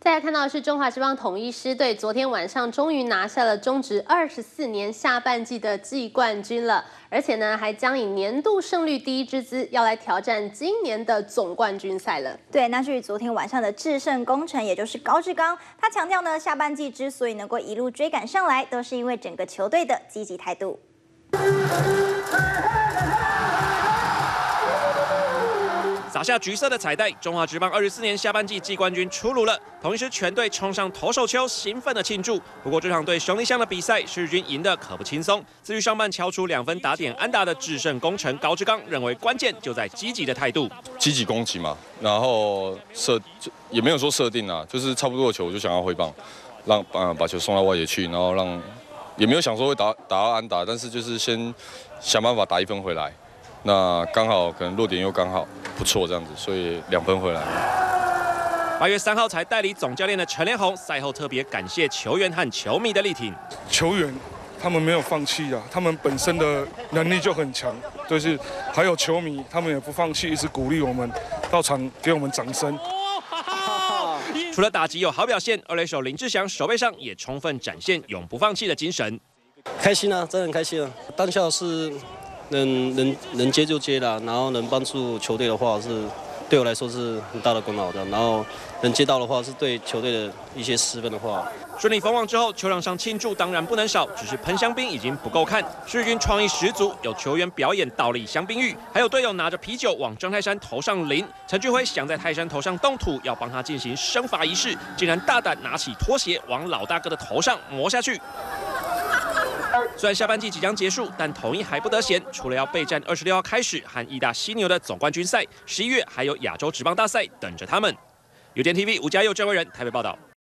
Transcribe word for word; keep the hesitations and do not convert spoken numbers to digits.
再来看到的是中华职棒统一狮队，昨天晚上终于拿下了中职二十四年下半季的季冠军了，而且呢，还将以年度胜率第一之姿，要来挑战今年的总冠军赛了。 对，那至于昨天晚上的制胜功臣，也就是高志刚，他强调呢，下半季之所以能够一路追赶上来，都是因为整个球队的积极态度。 撒下橘色的彩带，中华职棒二十四年下半季季冠军出炉了。统一狮全队冲上投手丘，兴奋的庆祝。不过这场对兄弟象的比赛，狮军赢得可不轻松。至于上半敲出两分打点安打的制胜功臣高志刚，认为关键就在积极的态度。 积极攻击嘛，然后设也没有说设定啊，就是差不多的球我就想要挥棒，让呃把球送到外野去，然后让也没有想说会打打到安打，但是就是先想办法打一分回来。 那刚好可能落点又刚好不错这样子，所以两分回来。 八月三号才代理总教练的陈连宏赛后特别感谢球员和球迷的力挺。 球员他们没有放弃啊，他们本身的能力就很强，就是还有球迷他们也不放弃，一直鼓励我们，到场给我们掌声。 除了打击有好表现，二垒手林志祥手背上也充分展现永不放弃的精神。 开心啊，真的很开心啊！当下是。 能能能接就接啦，然后能帮助球队的话是对我来说是很大的功劳的。然后能接到的话是对球队的一些失分的话。 顺利封王之后，球场上庆祝当然不能少，只是喷香槟已经不够看。狮军创意十足，有球员表演倒立香槟浴，还有队友拿着啤酒往张泰山头上淋。陈俊辉想在泰山头上动土，要帮他进行生罚仪式，竟然大胆拿起拖鞋往老大哥的头上磨下去。 虽然下半季即将结束，但统一还不得闲，除了要备战二十六号开始和义大犀牛的总冠军赛，十一月还有亚洲职棒大赛等着他们。有线 T V 吴家佑、郑威仁台北报道。